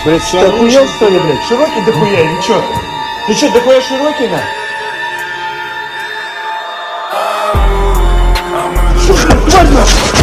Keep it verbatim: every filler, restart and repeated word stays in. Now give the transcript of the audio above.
Блядь, ты охуел, что ли, блядь? Широкий дохуя или чё? Ты чё, дохуя широкий, на? Что, блядь, тварь, нахуй?